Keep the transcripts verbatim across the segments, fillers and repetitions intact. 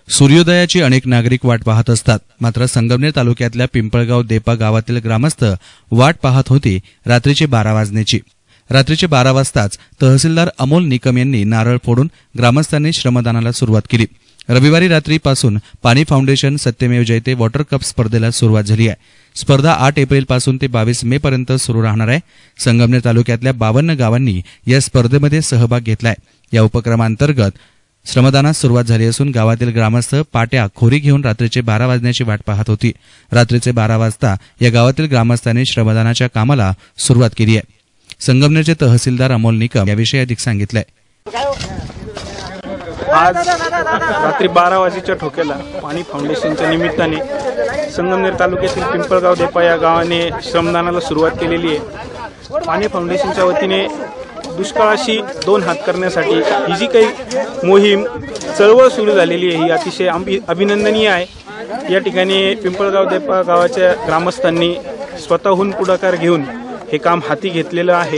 सूर्योदयाची अनेक नागरिक वाट पाहत असतात, मात्र संगमनेर तालुक्यातल्या पिंपळगाव देपा गावातील ग्रामस्थ वाट पाहत होते रात्रीचे बारा वाजण्याची। रात्रीचे बारा वाजताच तहसीलदार अमोल निकम यांनी नारळ फोडून ग्रामस्थांनी श्रमदानाला सुरुवात केली। रविवारी रात्रीपासून Paani foundation Satyamev Jayate water cup स्पर्धेला सुरुवात झाली आहे। स्पर्धा आठ एप्रिल पासून ते बावीस मे पर्यंत सुरू राहणार आहे। संगमनेर तालुक्यातल्या बावन्न गावांनी या स्पर्धेमध्ये सहभाग घेतलाय। या उपक्रमांतर्गत श्रमदानास सुरुवात झाली असून गावातील ग्रामस्थ पाट्या खोरी घेऊन रात्रीचे बारा वाजण्याची वाट पाहत होती। रात्रीचे बारा वाजता या गावातील ग्रामस्थांनी श्रमदानाच्या कामाला सुरुवात केली आहे। संगमनेरचे तहसीलदार अमोल निकम याविषयी अधिक सांगितलंय। आज रात्री बारा वाजेच्या ठोक्याला पाणी फाउंडेशनच्या निमित्ताने संगमनेर तालुक्यातील पिंपळगाव देपा या गावाने श्रमदानाला सुरुवात केलेली आहे। पाणी फाउंडेशनच्या वतीने दुष्काळाशी दोन हात करण्यासाठी ही जी काही मोहीम चळवळ सुरू झालेली आहे ही अतिशय अभिनंदनीय आहे। या ठिकाणी पिंपळगाव देपा गावाच्या ग्रामस्थांनी स्वतःहून पुढाकार घेऊन हे काम हाती घेतलेलं आहे।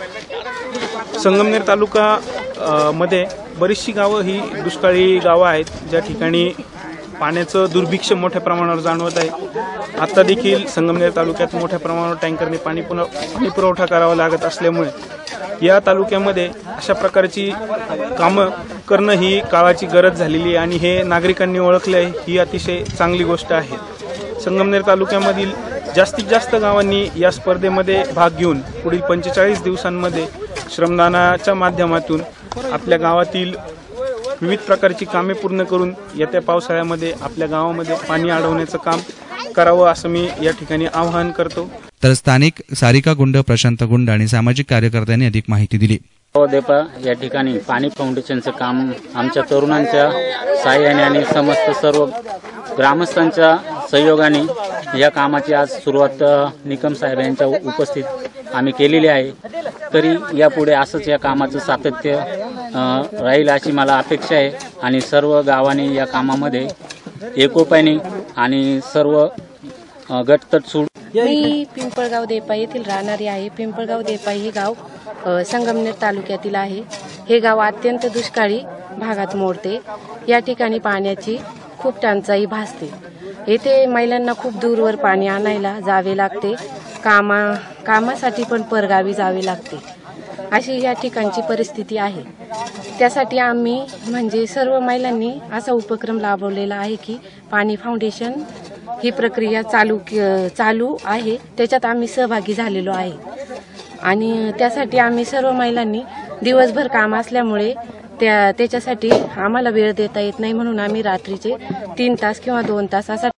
संगमनेर तालुका मध्ये बरीचशी गावं ही दुष्काळी गावं आहेत, ज्या ठिकाणी पाण्याचं दुर्भिक्ष मोठ्या प्रमाणावर जाणवत आहे। आता देखील संगमनेर तालुक्यात मोठ्या प्रमाणावर टँकरने पाणी पाणी पुरवठा करावा लागत असल्यामुळे या तालुक्यामध्ये अशा प्रकारची कामं करणं ही काळाची गरज झालेली आहे आणि हे नागरिकांनी ओळखले आहे, ही अतिशय चांगली गोष्ट आहे। संगमनेर तालुक्यामधील जास्तीत जास्त गावांनी या स्पर्धेमध्ये भाग घेऊन पुढील पंचेचाळीस दिवसांमध्ये श्रमदानाच्या माध्यमातून आपल्या गावातील विविध प्रकारची कामे पूर्ण करून येत्या पावसाळ्यामध्ये आपल्या गावामध्ये पाणी अडवण्याचं काम करावं असं मी या ठिकाणी आवाहन करतो। तर स्थानिक सारिका गुंड, प्रशांत गुंड आणि सामाजिक कार्यकर्त्यांनी अधिक माहिती दिली। देपा या ठिकाणी पाणी फाउंडेशनचं काम आमच्या तरुणांच्या सहाय्याने आणि समस्त सर्व ग्रामस्थांच्या सहयोगाने या कामाची आज सुरुवात निकम साहेब यांच्या उपस्थित आम्ही केलेली आहे। तरी यापुढे असंच या कामाचं सातत्य राहील अशी मला अपेक्षा आहे आणि सर्व गावांनी या कामामध्ये एकोप्याने आणि सर्व गटतट सूड। मी पिंपळगाव देपा येथील राहणारी आहे। पिंपळगाव देपा हे गाव संगमनेर तालुक्यातील आहे। हे गाव अत्यंत दुष्काळी भागात मोडते। या ठिकाणी पाण्याची खूप टंचाई भासते। येथे महिलांना खूप दूरवर पाणी आणायला जावे लागते, कामा कामासाठी पण परगावी जावे लागते, अशी या ठिकाणची परिस्थिती आहे। त्यासाठी आम्ही म्हणजे सर्व महिलांनी असा उपक्रम राबवलेला आहे की पाणी फाउंडेशन ही प्रक्रिया चालू चालू आहे, त्याच्यात आम्ही सहभागी झालेलो आहे आणि त्यासाठी आम्ही सर्व महिलांनी दिवसभर काम असल्यामुळे त्या त्याच्यासाठी आम्हाला वेळ देता येत नाही, म्हणून आम्ही रात्रीचे तीन तास किंवा दोन तास असा।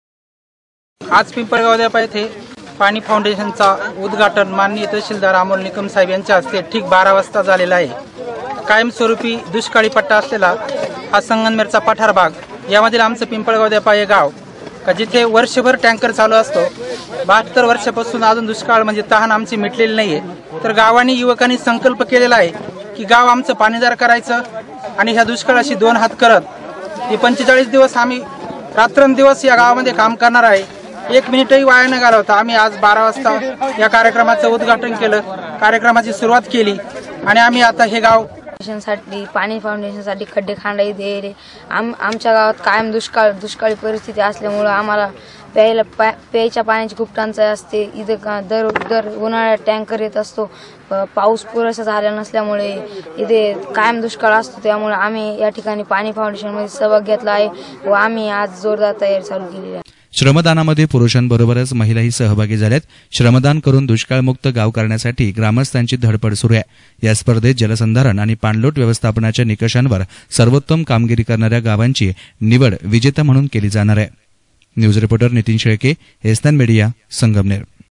आज पिंपळगाव देपा येथे पाणी फाउंडेशनचा उद्घाटन माननीय तहसीलदार अमोल निकम साहेब यांच्या हस्ते ठीक बारा वाजता झालेला आहे। कायमस्वरूपी दुष्काळी पट्टा असलेला हा संगमनेरचा पठार भाग, यामधील आमचं पिंपळगाव देपा हे गाव का जिथे वर्षभर टँकर चालू असतो। बहात्तर वर्षापासून अजून दुष्काळ म्हणजे तहान आमची मिटलेली नाहीये। तर गावांनी युवकांनी संकल्प केलेला आहे की गाव आमचं पाणीदार करायचं आणि ह्या दुष्काळाशी दोन हात करत हे पंचेचाळीस दिवस आम्ही रात्रंदिवस या गावामध्ये काम करणार आहे। एक मिनिटही वाया न घालवता आम्ही आज बारा वाजता या कार्यक्रमाचं उद्घाटन केलं, कार्यक्रमाची सुरुवात केली आणि आम्ही आता हे गाव साठी पाणी फाउंडेशनसाठी खड्डे खांडायचे रे। आम आमच्या गावात कायम दुष्काळ दुष्काळी परिस्थिती असल्यामुळे आम्हाला प्यायला पा प्यायच्या पाण्याची खूप टंचाई असते। इथं दर दर उन्हाळ्यात टँकर येत असतो, पाऊस पुरेसा झाला नसल्यामुळे इथे कायम दुष्काळ असतो। त्यामुळे आम्ही या ठिकाणी पाणी फाउंडेशनमध्ये सहभाग घेतला आहे व आम्ही आज जोरदार तयारी चालू केली आहे। श्रमदानामध्ये पुरुषांबरोबरच महिलाही सहभागी झाल्यात। श्रमदान करून दुष्काळमुक्त गाव करण्यासाठी ग्रामस्थांची धडपड सुरू आहे। या स्पर्धेत जलसंधारण आणि पाणलोट व्यवस्थापनाच्या निकषांवर सर्वोत्तम कामगिरी करणाऱ्या गावांची निवड विजेता म्हणून केली जाणार आहे। न्यूज रिपोर्टर नितीन शेळके, एसनान मीडिया, संगमनेर।